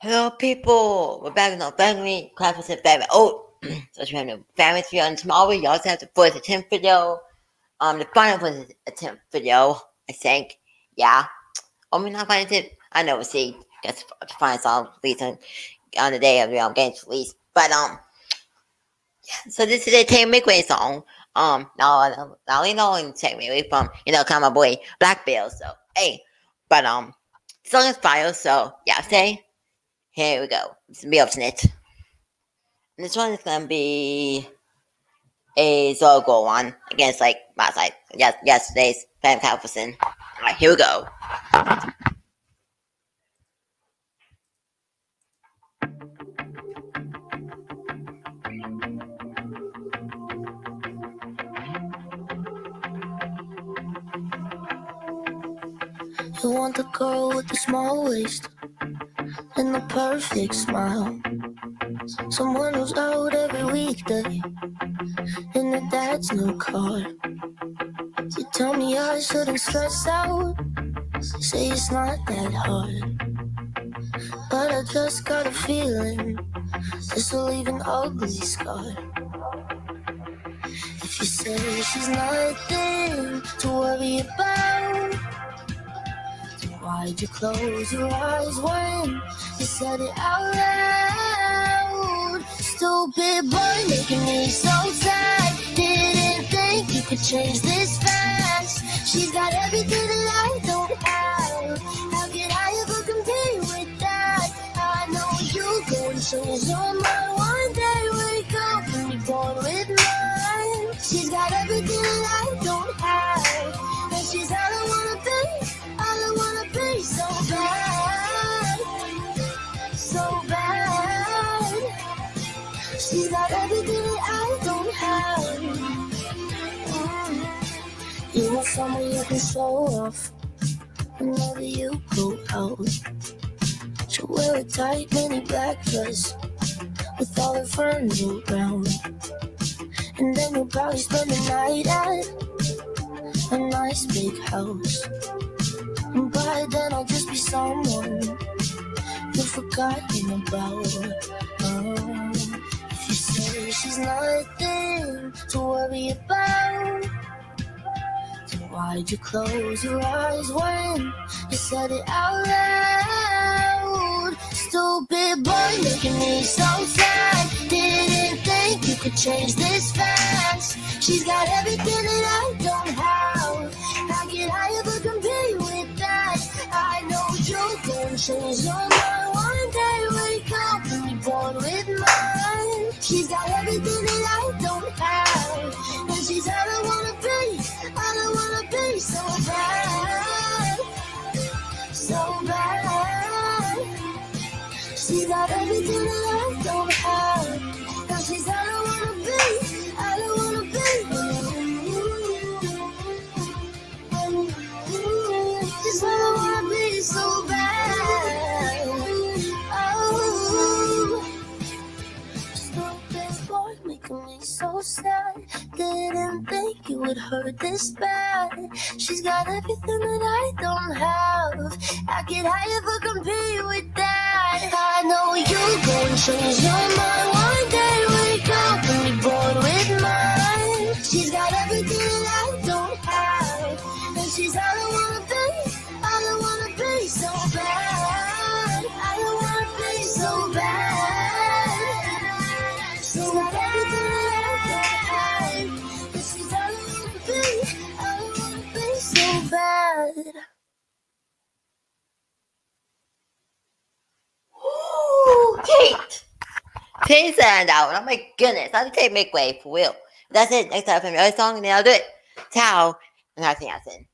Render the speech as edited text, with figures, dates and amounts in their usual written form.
Hello, people. We're back with no family, class with family. Oh, so trying to family video and tomorrow we also have the first attempt video. The final first attempt video, I think. Yeah. We're not final attempt. I know we'll see. That's the final song released on the day of the game's release. But yeah. So this is a Tay Midway song. Now you know and take me away from kind of my boy Black Bill. So hey, but the song is fire. So yeah, say. Here we go. It's me obstinate. And this one is gonna be a Zorgo one against like last night. Yesterday's Fan Calverson. Alright, here we go. You want the girl with the small waist and the perfect smile. Someone who's out every weekday in their dad's new car. You tell me I shouldn't stress out, say it's not that hard. But I just got a feeling this will leave an ugly scar. If you say she's nothing to worry about, why'd you close your eyes when you said it out loud? Stupid boy making me so sad. Didn't think you could change this fast. She's got everything that I don't have. How could I ever compete with that? I know you can change your mind one day. Wake up and be born with mine. She's got everything that I don't have, and she's all I wanna be. So bad, so bad. She's got everything that I don't have. You want someone you can show off whenever you go out. She'll wear a tight mini black dress with all her friends around, and then you'll probably spend the night at a nice big house. And by then I'll just be someone you've forgotten about. If you say she's nothing to worry about, then why'd you close your eyes when you said it out loud? Stupid boy making me so sad. Didn't think you could change this fast. She's got everything that I don't have. How could I ever compete with that? I know you can change your mind one day. Wake up and be born with mine. She's got everything that I don't have, and she's all I wanna be. All I wanna be. So bad, so bad. She's got everything that I don't have, and she's all I wanna be. All I wanna be. Just all I wanna be so bad. Oh, stupid boy making me so sad. Didn't think it would hurt this bad. She's got everything that I don't have. How could I ever compete with that? I know you gon' change your mind one day. Wake up and be born with mine. She's got everything that I don't have, and she's all I wanna be. All I wanna be so bad. I don't wanna be so bad. She's got everything that I don't have, and she's all I wanna be. All I wanna be so bad. Woo, Kate! Today's and out. Oh my goodness. I'll take Midway for real. That's it. Next time for another song, and then I'll do it. Ciao. And I'll see you soon.